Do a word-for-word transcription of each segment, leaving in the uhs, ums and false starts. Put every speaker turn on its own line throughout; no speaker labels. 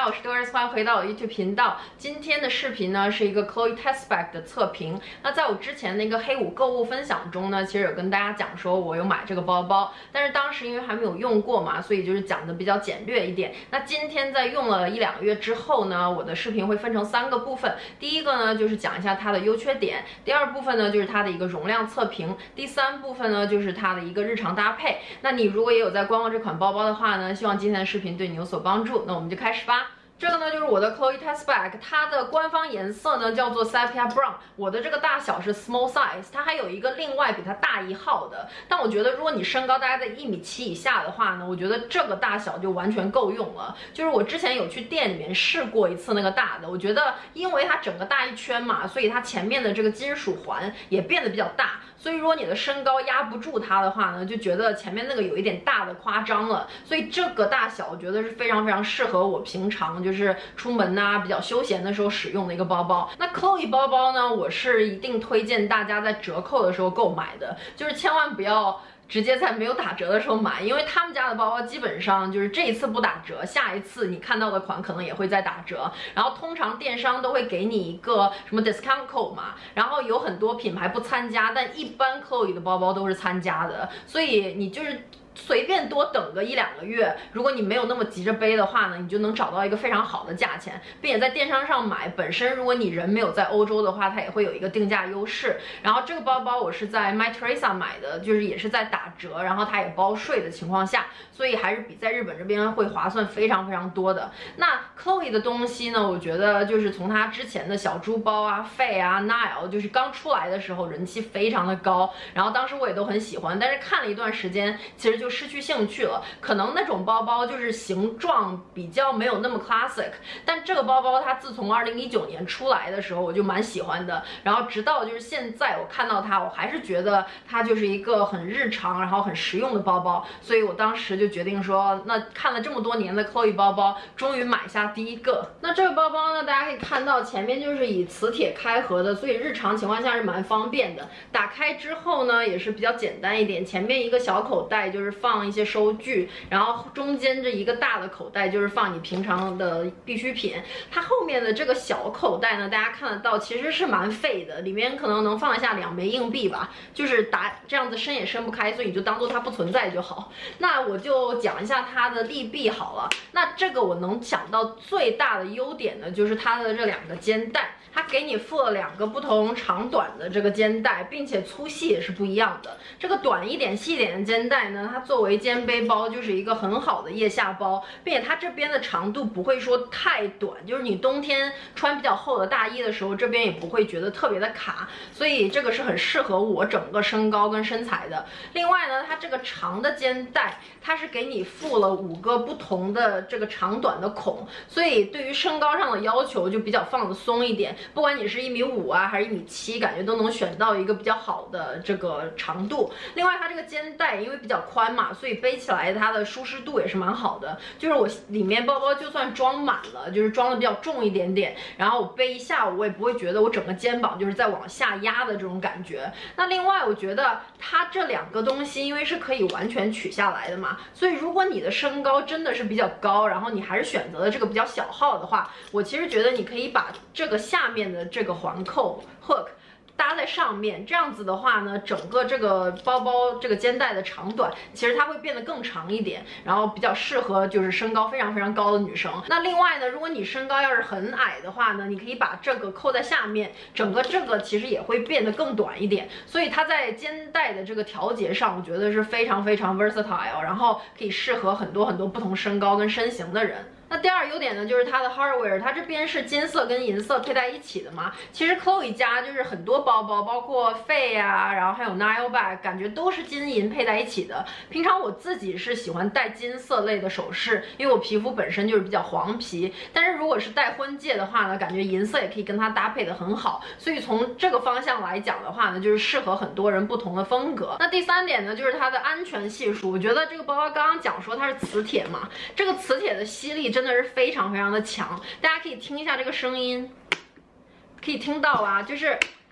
好，我是 Doris， 欢迎回到我的 YouTube 频道。今天的视频呢是一个 Chloe Testbag 的测评。那在我之前那个黑五购物分享中呢，其实有跟大家讲说我有买这个包包，但是当时因为还没有用过嘛，所以就是讲的比较简略一点。那今天在用了一两个月之后呢，我的视频会分成三个部分。第一个呢就是讲一下它的优缺点，第二部分呢就是它的一个容量测评，第三部分呢就是它的一个日常搭配。那你如果也有在观望这款包包的话呢，希望今天的视频对你有所帮助。那我们就开始吧。这个呢就是我的 Chloe Testbag， 它的官方颜色呢叫做 Sepia Brown， 我的这个大小是 small size， 它还有一个另外比它大一号的，但我觉得如果你身高大概在一米七以下的话呢，我觉得这个大小就完全够用了。就是我之前有去店里面试过一次那个大的，我觉得因为它整个大一圈嘛，所以它前面的这个金属环也变得比较大，所以如果你的身高压不住它的话呢，就觉得前面那个有一点大的夸张了，所以这个大小我觉得是非常非常适合我平常就是出门呐、啊、比较休闲的时候使用的一个包包。那 Chloe 包包呢，我是一定推荐大家在折扣的时候购买的，就是千万不要直接在没有打折的时候买，因为他们家的包包基本上就是这一次不打折，下一次你看到的款可能也会再打折。然后通常电商都会给你一个什么 discount code 嘛，然后有很多品牌不参加，但一般 Chloe 的包包都是参加的，所以你就是随便多等个一两个月，如果你没有那么急着背的话呢，你就能找到一个非常好的价钱，并且在电商上买，本身如果你人没有在欧洲的话，它也会有一个定价优势。然后这个包包我是在 Mytheresa 买的，就是也是在打折，然后它也包税的情况下，所以还是比在日本这边会划算非常非常多的。那 Chloe 的东西呢，我觉得就是从它之前的小猪包啊、Faye 啊、Nile， 就是刚出来的时候人气非常的高，然后当时我也都很喜欢，但是看了一段时间，其实就失去兴趣了。可能那种包包就是形状比较没有那么 classic， 但这个包包它自从二零一九年出来的时候我就蛮喜欢的，然后直到就是现在我看到它，我还是觉得它就是一个很日常然后很实用的包包，所以我当时就决定说，那看了这么多年的 Chloe 包包，终于买下第一个。那这个包包呢，大家可以看到前面就是以磁铁开合的，所以日常情况下是蛮方便的。打开之后呢也是比较简单一点，前面一个小口袋就是放一些收据，然后中间这一个大的口袋就是放你平常的必需品。它后面的这个小口袋呢，大家看得到其实是蛮废的，里面可能能放得下两枚硬币吧，就是打这样子伸也伸不开，所以你就当做它不存在就好。那我就讲一下它的利弊好了。那这个我能想到最大的优点呢，就是它的这两个肩带，它给你附了两个不同长短的这个肩带，并且粗细也是不一样的。这个短一点细一点的肩带呢，它作为肩背包就是一个很好的腋下包，并且它这边的长度不会说太短，就是你冬天穿比较厚的大衣的时候，这边也不会觉得特别的卡，所以这个是很适合我整个身高跟身材的。另外呢，它这个长的肩带，它是给你附了五个不同的这个长短的孔，所以对于身高上的要求就比较放得松一点，不管你是一米五啊还是一米七，感觉都能选到一个比较好的这个长度。另外它这个肩带因为比较宽嘛，所以背起来它的舒适度也是蛮好的，就是我里面包包就算装满了，就是装的比较重一点点，然后我背一下午我也不会觉得我整个肩膀就是在往下压的这种感觉。那另外我觉得它这两个东西因为是可以完全取下来的嘛，所以如果你的身高真的是比较高，然后你还是选择了这个比较小号的话，我其实觉得你可以把这个下面的这个环扣 hook搭在上面，这样子的话呢，整个这个包包这个肩带的长短其实它会变得更长一点，然后比较适合就是身高非常非常高的女生。那另外呢，如果你身高要是很矮的话呢，你可以把这个扣在下面，整个这个其实也会变得更短一点，所以它在肩带的这个调节上我觉得是非常非常 versatile， 然后可以适合很多很多不同身高跟身形的人。那第二优点呢，就是它的 hardware， 它这边是金色跟银色配在一起的嘛。其实 Chloe 家就是很多包包，包括 Faye 啊，然后还有 Nile bag， 感觉都是金银配在一起的。平常我自己是喜欢戴金色类的首饰，因为我皮肤本身就是比较黄皮。但是如果是戴婚戒的话呢，感觉银色也可以跟它搭配的很好。所以从这个方向来讲的话呢，就是适合很多人不同的风格。那第三点呢，就是它的安全系数。我觉得这个包包刚刚讲说它是磁铁嘛，这个磁铁的吸力真的是非常非常的强，大家可以听一下这个声音，可以听到啊，就是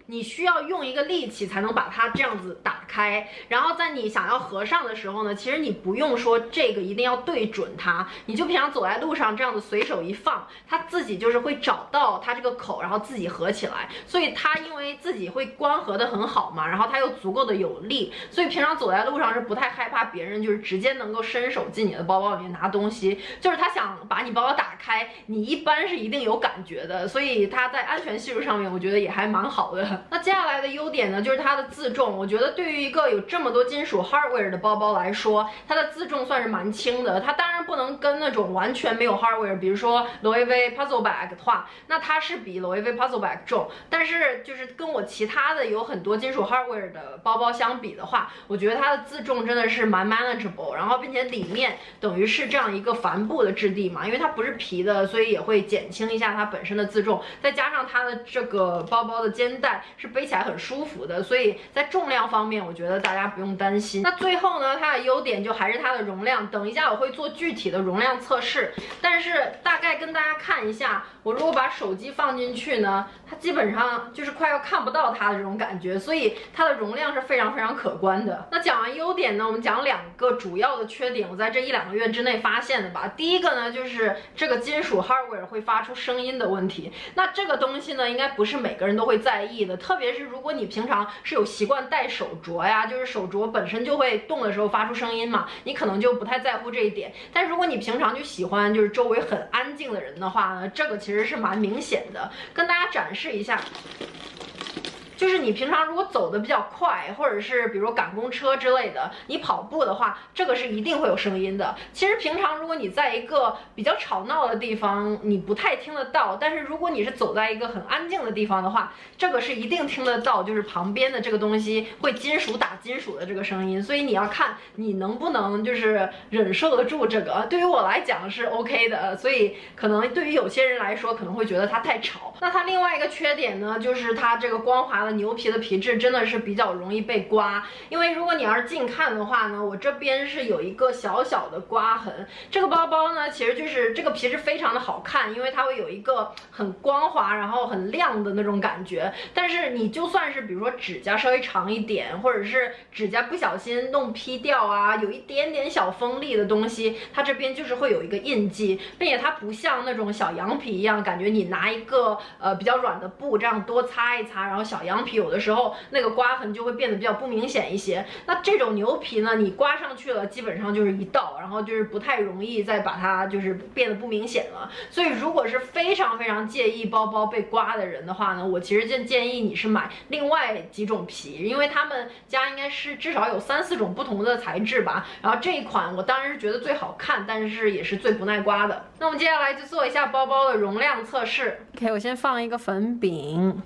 你需要用一个利器才能把它这样子打开。然后在你想要合上的时候呢，其实你不用说这个一定要对准它，你就平常走在路上这样子随手一放，它自己就是会找到它这个口，然后自己合起来。所以它因为自己会关合的很好嘛，然后它又足够的有力，所以平常走在路上是不太害怕别人就是直接能够伸手进你的包包里面拿东西。就是他想把你包包打开，你一般是一定有感觉的，所以它在安全系数上面我觉得也还蛮好的。那接下来的优点呢，就是它的自重。我觉得对于一个有这么多金属 hardware 的包包来说，它的自重算是蛮轻的。它当然不能跟那种完全没有 hardware， 比如说 Loewe puzzle bag 的话，那它是比 Loewe puzzle bag 重，但是就是跟我其他的有很多金属 hardware 的包包相比的话，我觉得它的自重真的是蛮 manageable， 然后并且里面等于是这样一个帆布的质地嘛，因为它不是皮的，所以也会减轻一下它本身的自重，再加上它的这个包包的肩带是背起来很舒服的，所以在重量方面我觉得大家不用担心。那最后呢，它的优点就还是它的容量，等一下我会做具体的容量测试，但是大概跟大家看一下，我如果把手机放进去呢，它基本上就是快要看不到它的这种感觉，所以它的容量是非常非常可观的。那讲完优点呢，我们讲两个主要的缺点，我在这一两个月之内发现的吧。第一个呢，就是这个金属 hardware 会发出声音的问题。那这个东西呢，应该不是每个人都会在意的，特别是如果你平常是有习惯戴手镯呀，就是手镯本身就会动的时候发出声音嘛，你可能就不太在乎这一点。但如果你平常就喜欢就是周围很安静的人的话呢，这个其实是蛮明显的。跟大家展示一下。就是你平常如果走的比较快，或者是比如赶公车之类的，你跑步的话，这个是一定会有声音的。其实平常如果你在一个比较吵闹的地方，你不太听得到，但是如果你是走在一个很安静的地方的话，这个是一定听得到，就是旁边的这个东西会金属打金属的这个声音。所以你要看你能不能就是忍受得住这个。对于我来讲是 OK 的，所以可能对于有些人来说可能会觉得它太吵。那它另外一个缺点呢，就是它这个光滑牛皮的皮质真的是比较容易被刮，因为如果你要是近看的话呢，我这边是有一个小小的刮痕。这个包包呢，其实就是这个皮质非常的好看，因为它会有一个很光滑，然后很亮的那种感觉。但是你就算是比如说指甲稍微长一点，或者是指甲不小心弄劈掉啊，有一点点小锋利的东西，它这边就是会有一个印记，并且它不像那种小羊皮一样，感觉你拿一个呃比较软的布这样多擦一擦，然后小羊皮有的时候那个刮痕就会变得比较不明显一些。那这种牛皮呢，你刮上去了基本上就是一道，然后就是不太容易再把它就是变得不明显了。所以如果是非常非常介意包包被刮的人的话呢，我其实就建议你是买另外几种皮，因为他们家应该是至少有三四种不同的材质吧。然后这一款我当然是觉得最好看，但是也是最不耐刮的。那我们接下来就做一下包包的容量测试。OK， 我先放一个粉饼。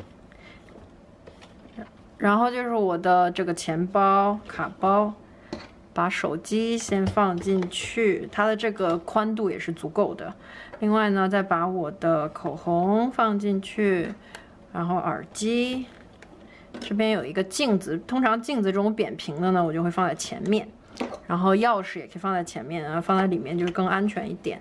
然后就是我的这个钱包、卡包，把手机先放进去，它的这个宽度也是足够的。另外呢，再把我的口红放进去，然后耳机，这边有一个镜子，通常镜子这种扁平的呢，我就会放在前面。然后钥匙也可以放在前面，然后放在里面就是更安全一点。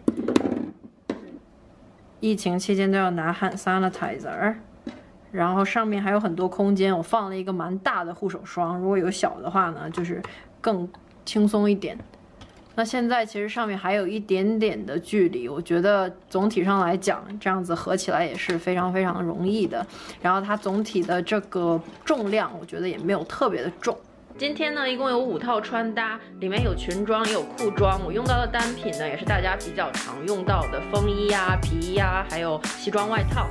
疫情期间都要拿 hand sanitizer。然后上面还有很多空间，我放了一个蛮大的护手霜，如果有小的话呢，就是更轻松一点。那现在其实上面还有一点点的距离，我觉得总体上来讲，这样子合起来也是非常非常容易的。然后它总体的这个重量，我觉得也没有特别的重。今天呢，一共有五套穿搭，里面有裙装也有裤装。我用到的单品呢，也是大家比较常用到的风衣呀、皮衣呀，还有西装外套。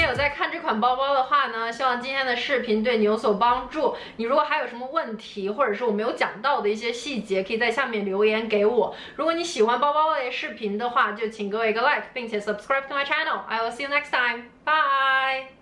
有在看这款包包的话呢，希望今天的视频对你有所帮助。你如果还有什么问题，或者是我没有讲到的一些细节，可以在下面留言给我。如果你喜欢包包类视频的话，就请给我一个 like， 并且 subscribe to my channel。I will see you next time. Bye.